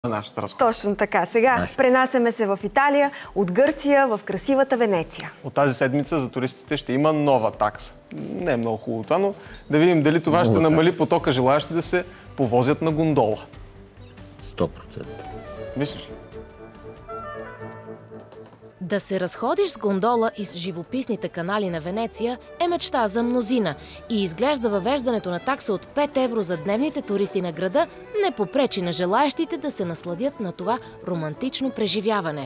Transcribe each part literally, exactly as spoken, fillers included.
на нашата разход. Точно така. Сега Ай. пренасяме се в Италия, от Гърция в красивата Венеция. От тази седмица за туристите ще има нова такса. Не е много хубаво това, но да видим дали това Нова ще намали такса. потока желаящи да се повозят на гондола. сто процента. Мислиш ли? Да се разходиш с гондола из живописните канали на Венеция е мечта за мнозина и изглежда въвеждането на такса от пет евро за дневните туристи на града не попречи на желаящите да се насладят на това романтично преживяване.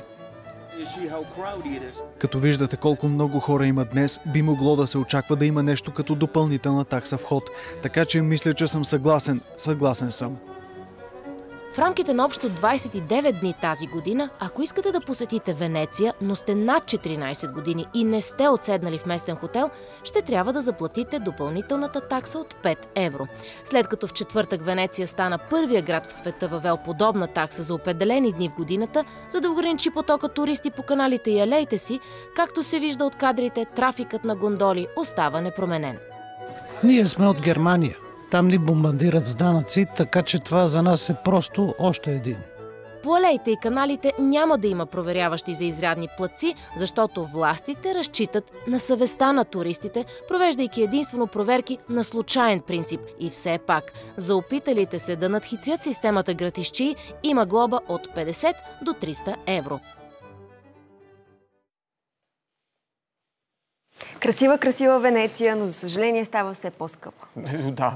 Като виждате колко много хора има днес, би могло да се очаква да има нещо като допълнителна такса вход. Така че мисля, че съм съгласен. Съгласен съм. В рамките на общо двадесет и девет дни тази година, ако искате да посетите Венеция, но сте над четиринадесет години и не сте отседнали в местен хотел, ще трябва да заплатите допълнителната такса от пет евро. След като в четвъртък Венеция стана първия град в света въвел подобна такса за определени дни в годината, за да ограничи потока туристи по каналите и алеите си, както се вижда от кадрите, трафикът на гондоли остава непроменен. Ние сме от Германия. Там ни бомбардират с данъци, така че това за нас е просто още един. По алеите и каналите няма да има проверяващи за изрядни платци, защото властите разчитат на съвестта на туристите, провеждайки единствено проверки на случайен принцип. И все пак, за опиталите се да надхитрят системата гратисчии, има глоба от петдесет до триста евро. Красива, красива Венеция, но за съжаление става все по-скъпа. Да.